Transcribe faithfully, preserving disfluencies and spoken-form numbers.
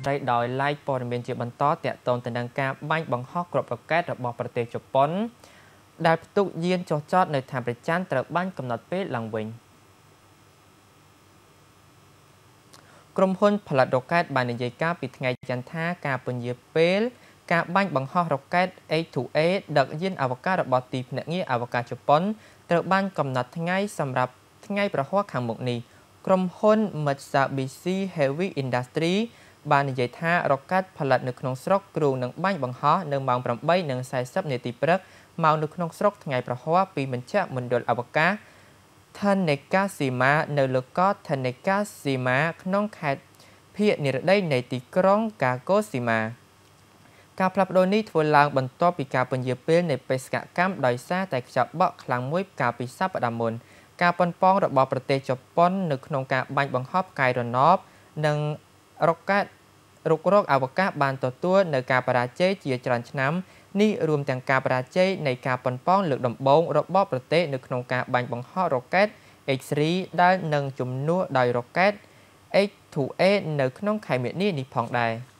ត្រីដោយឡែកព័ត៌មានជាបន្តតាក់ទងទៅនឹងការបាញ់បង្ហោះគ្រាប់រ៉ុកែតរបស់ប្រទេសជប៉ុនដែលផ្ទុកយានចុះចតនៅឋានព្រះច័ន្ទត្រូវបានកំណត់ពេលឡើងវិញក្រុមហ៊ុនផលិតរ៉ុកែតបាននិយាយការពីថ្ងៃច័ន្ទថាការពន្យាពេលការបាញ់បង្ហោះរ៉ុកែត เอ ทู เอ ដឹកយានអវកាសរបស់ទីភ្នាក់ងារអវកាសជប៉ុនត្រូវបានកំណត់ថ្ងៃសម្រាប់ថ្ងៃប្រហ័សខាងមុខនេះក្រុមហ៊ុន Mitsubishi Heavy Industries បាននិយាយថារ៉ុកែតផលិតនៅក្នុងស្រុកគ្រោងនឹងបាញ់បង្ហោះនៅម៉ោង ប្រាំបីនិងសាយសិប នាទីព្រឹកមកនៅក្នុងស្រុកថ្ងៃប្រហ័សពីមជ្ឈមណ្ឌលអវកាស Tanegashima នៅលើកោះ Tanegashima ក្នុងខេត្តភាគនិរតីនៃទីក្រុង Kagoshima ការផ្លាស់ប្ដូរនេះធ្វើឡើងបន្ទាប់ពីការពន្យាពេលនៃបេសកកម្មដោយសារតែខ្យល់បក់ខ្លាំងមួយកាលពីសប្តាហ៍មុនការប៉ុនប៉ងរបស់ប្រទេសជប៉ុននៅក្នុងការបាញ់បង្ហោះផ្កាយរណបនិងរ៉ុកែតរុករកអវកាសបានទទួលនៅការបរាជ័យជាច្រើនឆ្នាំនេះរួមទាំងការបរាជ័យនៃការប៉ុនប៉ងលើកដំបូងរបស់ប្រទេសនៅក្នុងការបាញ់បង្ហោះរ៉ុកែត เอช ทรี ដែលនឹងជំនួសដោយរ៉ុកែត เอ ทู เอ នៅក្នុងខែមីនានេះផងដែរ